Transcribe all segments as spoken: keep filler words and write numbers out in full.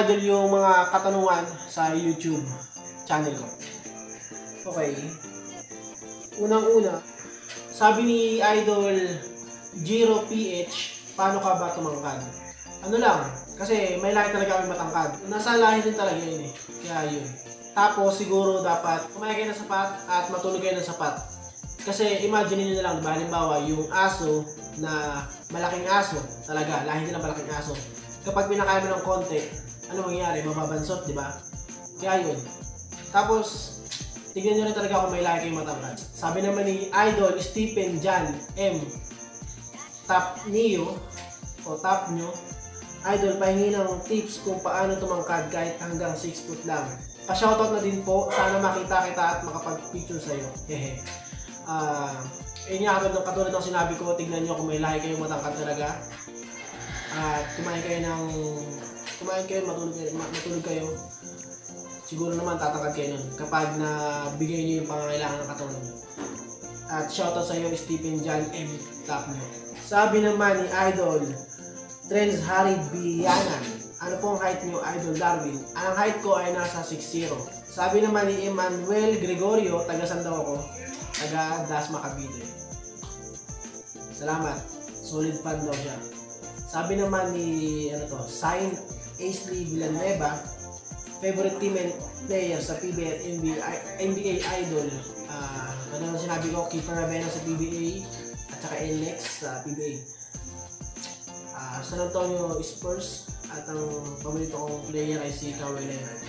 Idol yung mga katanungan sa YouTube channel ko. Okay. Unang-una, sabi ni Idol Jiro P H, paano ka ba tumangkad? Ano lang, kasi may lahi talaga kami matangkad. Nasa lahi din talaga yun eh. Kaya yun. Tapos siguro dapat kumain kayo ng sapat at matulog kayo ng sapat. Kasi imagine niyo na lang, diba? Halimbawa, yung aso na malaking aso, talaga, lahi nila malaking aso. Kapag pinakain mo ng konti, ano mangyayari? Mababansot, di ba? Kaya yun. Tapos, tignan nyo rin talaga kung may lahi kayong matangkad. Sabi naman ni Idol Stephen John M. Tap niyo, o tap nyo, Idol, pahingi ng tips kung paano tumangkad kahit hanggang six foot lang. Pa-shoutout na din po, sana makita kita at makapag-picture sa'yo. Hehe. Ah, uh, yun nga, katulad, katulad ng sinabi ko, tignan nyo kung may lahi kayong matangkad talaga. At uh, kumain kayo ng, kumain kayo, matulog kayo, matulog kayo. Siguro naman tatangkad kayo nun kapag nabigay nyo yung pangangailangan ng katawan nyo. At shoutout sa iyo, Stephen John M. Tap nyo. Sabi naman ni Idol Trends Harry Biyanan, ano pong height nyo, Idol Darwin? Ang height ko ay nasa six zero. Sabi naman ni Emmanuel Gregorio, taga saan daw ako? Taga Dasma, Cavite. Salamat. Solid fan daw siya. Sabi naman ni, ano to, Sign Aisley Villanueva, favorite team and player sa P B A at N B A Idol. Uh, ano na sinabi ko, Keeper Ravena sa P B A at saka N X sa P B A. Uh, San Antonio Spurs at ang paborito kong player ay si Kawhi Leonard.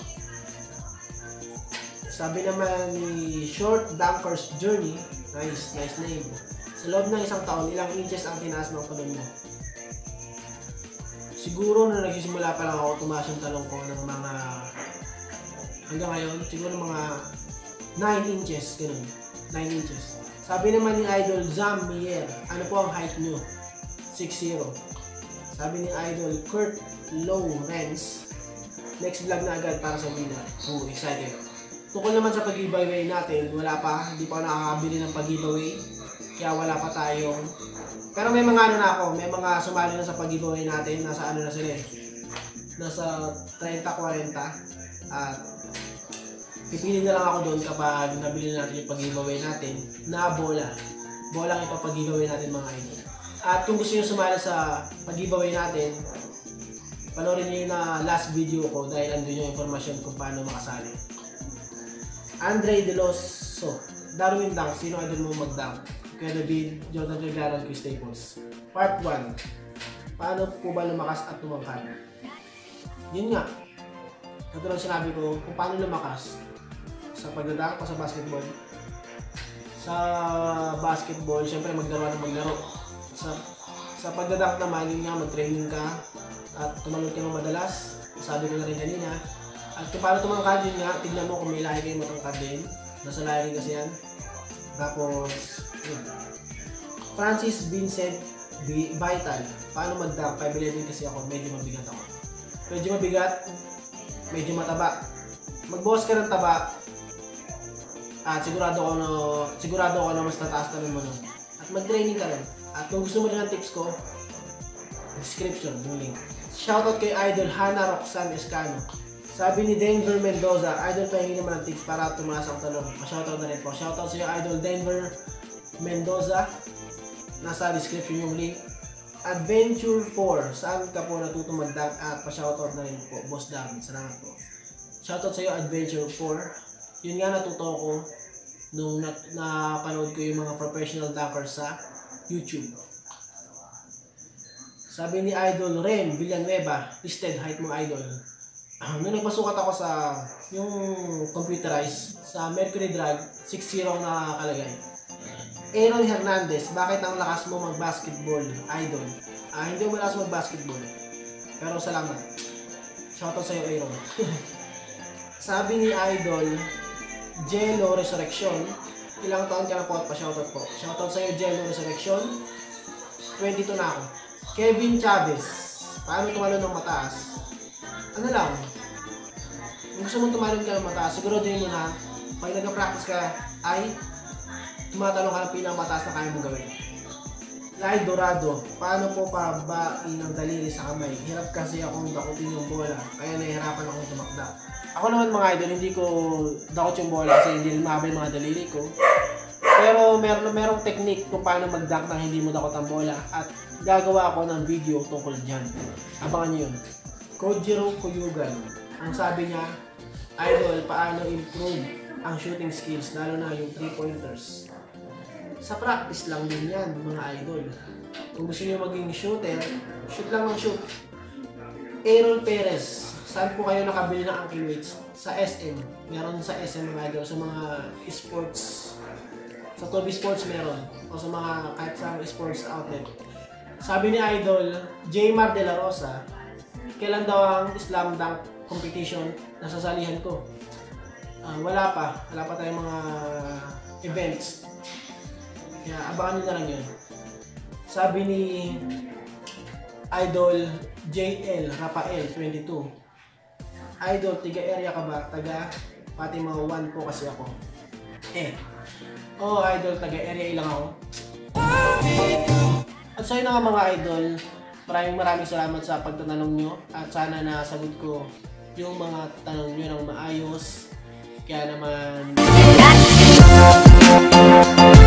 Sabi naman ni Short Dunkers Journey, nice, nice name. Sa loob ng isang taon, ilang inches ang tinaas ng talon mo? Siguro na nagsisimula pa lang ako, tumaas yung talon ko ng mga hanggang ngayon, siguro mga nine inches, ganun, nine inches. Sabi naman ni Idol Zam Mier, ano po ang height nyo? six zero. Sabi ni Idol Kurt Lawrence, next vlog na agad para sa winner. Oh, excited. Tungkol naman sa pag-giveaway natin, wala pa, hindi pa ako nakakabili ng pag-giveaway. Kaya wala pa tayong, pero may mga ano na ako, may mga sumali na sa pag-giveaway natin, nasa ano na sila eh, nasa thirty forty, at pipili na lang ako doon kapag nabili natin yung pag-giveaway natin na bola. Bola ang ipapag-giveaway natin mga idol. At kung gusto nyo sumali sa pag-giveaway natin, panoorin nyo yung na last video ko dahil andun yung informasyon kung paano makasali. Andre De Loso, Darwin Dunk, sino idol mo mag-dunk? Kuya David, Jordan Regaron, Chris Staples. Part one, paano po ba lumakas at tumangkad? Yun nga, katulad sinabi ko, kung paano lumakas sa pagdadunk o sa basketball. Sa basketball, syempre maglaro ng maglaro. Sa, sa pagdadunk naman, yun nga, mag-training ka at tumalon ka ng madalas. Sabi ko na rin kanina. At kung paano tumangkad, yun nga, tignan mo kung may lahi kayo matangkad din. Nasa lahi rin kasi yan. Tapos, yun. Francis Vincent Vital, paano mag-dunk? five eleven kasi ako, medyo mabigat ako. Medyo mabigat, medyo mataba. Mag-boss ka ng taba, at sigurado ko na, sigurado ko na mas tataas na naman. At mag-training ka rin. At kung gusto mo rin ang tips ko, description, yung link. Shoutout kay Idol Hannah Roxanne Escano. Sabi ni Denver Mendoza, Idol, pahingi naman ang tips para tumaas ang talon. Pa-shoutout na rin po. Shoutout sa iyo, Idol Denver Mendoza. Nasa description yung link. Adventure four, saan ka po natutong mag-dunk? At pa-shoutout na rin po, Boss Darwin. Salamat po. Shoutout sa iyo, Adventure four. Yun nga natuto ko nung napanood ko yung mga professional dunkers sa YouTube. Sabi ni Idol Rem Villanueva, listed height mo idol. Nung nagpasukat ako sa yung computerized sa Mercury Drag, six zero ang nakakalagay. Aaron Hernandez, bakit ang lakas mo mag-basketball, idol? Ah, hindi mo malakas mag-basketball. Pero salamat. Shoutout sa iyo, Aaron. Sabi ni Idol Jello Resurrection, ilang taon ka na po at pa-shoutout po. Shoutout sa iyo, Jello Resurrection. twenty-two na ako. Kevin Chavez, paano tumalon ng mataas? Ano lang, kung gusto mong tumalon ka ng mataas, siguro din mo na pag nag-practice ka ay tumatalon ka ng pinakamataas na kaya mong gawin. Lai Dorado, paano po pabain ng daliri sa kamay? Hirap kasi akong dakutin yung bola, kaya nahihirapan akong tumakda. Ako naman mga idol, hindi ko dakot yung bola kasi hindi rin mabay mga daliri ko. Pero meron merong technique kung paano mag-dunk nang hindi mo dakot ang bola at gagawa ako ng video tungkol dyan. Abangan nyo yun. Kojiro Kuyugan, ang sabi niya, idol, paano improve ang shooting skills, lalo na yung three-pointers. Sa practice lang din yan, mga idol. Kung gusto niyo maging shooter, shoot lang ng shoot. Aaron Perez, saan po kayo nakabili ng ankle weights? Sa S M. Meron sa S M mga idol, sa mga sports. Sa Toby Sports meron. O sa mga kahit sa sports outlet. Sabi ni idol, Jaymar De La Rosa, kailan daw ang slam dunk competition na sasalihan ko? Uh, wala pa. Wala pa tayong mga events. Kaya abangan nyo na lang yun. Sabi ni Idol J L Rafael twenty-two, Idol, tiga area ka ba? Taga Fatima one po kasi ako. Eh. Oh, Idol, taga area lang ako. At so yun na nga mga idol, maraming maraming salamat sa pagtatanong nyo at sana nasagot ko yung mga tanong nyo ng maayos. Kaya naman